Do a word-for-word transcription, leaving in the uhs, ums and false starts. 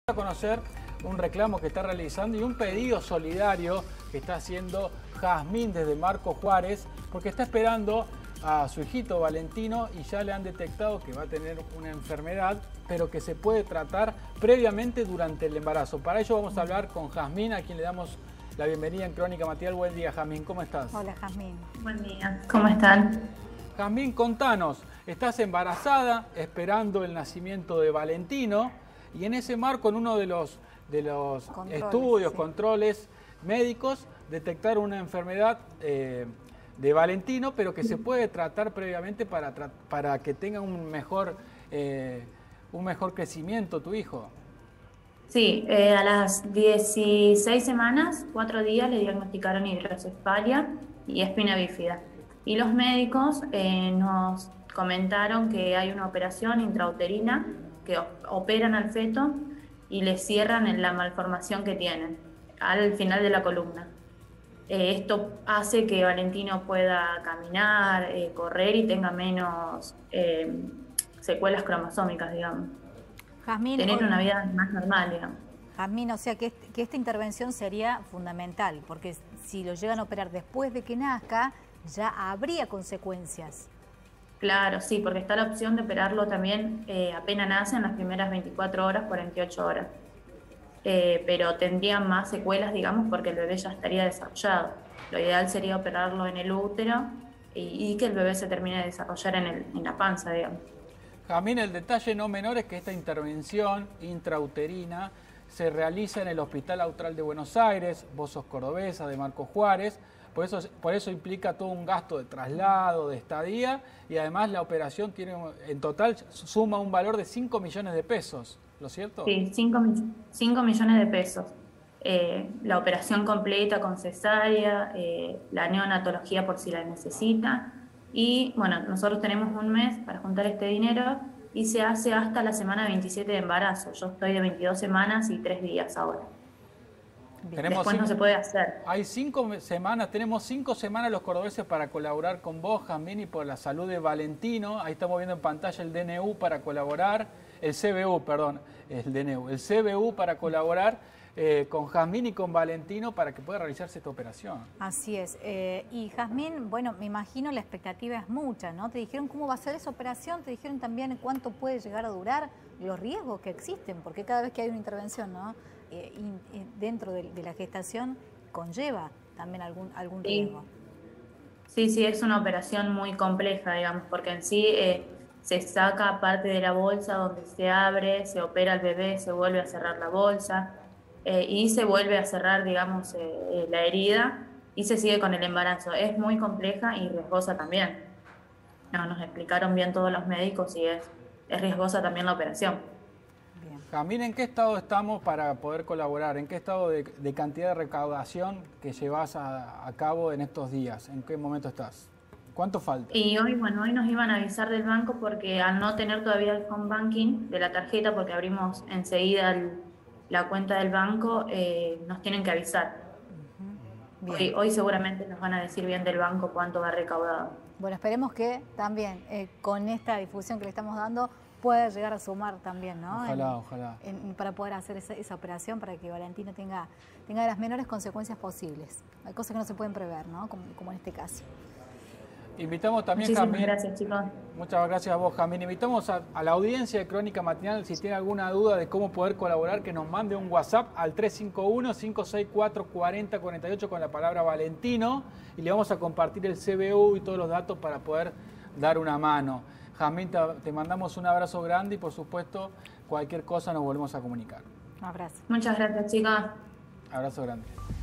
A conocer un reclamo que está realizando y un pedido solidario que está haciendo Jazmín desde Marcos Juárez, porque está esperando a su hijito Valentino y ya le han detectado que va a tener una enfermedad, pero que se puede tratar previamente durante el embarazo. Para ello vamos a hablar con Jazmín, a quien le damos la bienvenida en Crónica Matinal. Buen día, Jazmín, ¿cómo estás? Hola, Jazmín. Buen día, ¿cómo están? Jazmín, contanos, estás embarazada, esperando el nacimiento de Valentino, y en ese marco, en uno de los, de los controles, estudios, sí. controles médicos, detectaron una enfermedad eh, de Valentino, pero que se puede tratar previamente para, para que tenga un mejor, eh, un mejor crecimiento tu hijo. Sí, eh, a las dieciséis semanas, cuatro días, le diagnosticaron hidrocefalia y espina bífida. Y los médicos eh, nos comentaron que hay una operación intrauterina que operan al feto y le cierran en la malformación que tienen al final de la columna. Eh, esto hace que Valentino pueda caminar, eh, correr y tenga menos eh, secuelas cromosómicas, digamos. Jazmín, tener hoy... una vida más normal, digamos. Jazmín, o sea que, este, que esta intervención sería fundamental, porque si lo llegan a operar después de que nazca, ya habría consecuencias. Claro, sí, porque está la opción de operarlo también eh, apenas nace, en las primeras veinticuatro horas, cuarenta y ocho horas. Eh, pero tendría más secuelas, digamos, porque el bebé ya estaría desarrollado. Lo ideal sería operarlo en el útero y, y que el bebé se termine de desarrollar en, el, en la panza, digamos. Jazmín, el detalle no menor es que esta intervención intrauterina se realiza en el Hospital Austral de Buenos Aires, vos sos cordobesa, de Marcos Juárez. Por eso, por eso implica todo un gasto de traslado, de estadía, y además la operación tiene en total suma un valor de cinco millones de pesos, ¿lo es cierto? Sí, cinco millones de pesos. Eh, la operación completa con cesárea, eh, la neonatología por si la necesita. Y bueno, nosotros tenemos un mes para juntar este dinero y se hace hasta la semana veintisiete de embarazo. Yo estoy de veintidós semanas y tres días ahora. Tenemos Después cinco, no se puede hacer. Hay cinco semanas, tenemos cinco semanas los cordobeses para colaborar con vos, Jazmín, y por la salud de Valentino. Ahí estamos viendo en pantalla el D N U para colaborar, el C B U, perdón, el D N U, el C B U para colaborar eh, con Jazmín y con Valentino para que pueda realizarse esta operación. Así es. Eh, y Jazmín, bueno, me imagino la expectativa es mucha, ¿no? Te dijeron cómo va a ser esa operación, te dijeron también cuánto puede llegar a durar, los riesgos que existen, porque cada vez que hay una intervención, ¿no? Eh, y, y dentro de, de la gestación conlleva también algún, algún riesgo. Sí, sí, es una operación muy compleja, digamos, porque en sí eh, se saca parte de la bolsa donde se abre, se opera el bebé, se vuelve a cerrar la bolsa eh, y se vuelve a cerrar, digamos, eh, la herida y se sigue con el embarazo. Es muy compleja y riesgosa también. No, nos explicaron bien todos los médicos y es, es riesgosa también la operación. Jazmín, ¿en qué estado estamos para poder colaborar? ¿En qué estado de, de cantidad de recaudación que llevas a, a cabo en estos días? ¿En qué momento estás? ¿Cuánto falta? Y hoy, bueno, hoy nos iban a avisar del banco porque al no tener todavía el home banking de la tarjeta, porque abrimos enseguida el, la cuenta del banco, eh, nos tienen que avisar. Uh-huh. hoy, hoy seguramente nos van a decir bien del banco cuánto va recaudado. Bueno, esperemos que también eh, con esta difusión que le estamos dando pueda llegar a sumar también, ¿no? Ojalá, en, ojalá. En, para poder hacer esa, esa operación para que Valentino tenga, tenga las menores consecuencias posibles. Hay cosas que no se pueden prever, ¿no? Como, como en este caso. Invitamos también, Muchísimas Jazmín. gracias, chicos. Muchas gracias a vos, Jazmín. Invitamos a, a la audiencia de Crónica Matinal, si tiene alguna duda de cómo poder colaborar, que nos mande un WhatsApp al tres cinco uno, cinco seis cuatro, cuatro cero cuatro ocho con la palabra Valentino, y le vamos a compartir el C B U y todos los datos para poder dar una mano. Jazmín, te, te mandamos un abrazo grande y, por supuesto, cualquier cosa nos volvemos a comunicar. Un abrazo. Muchas gracias, chicas. Abrazo grande.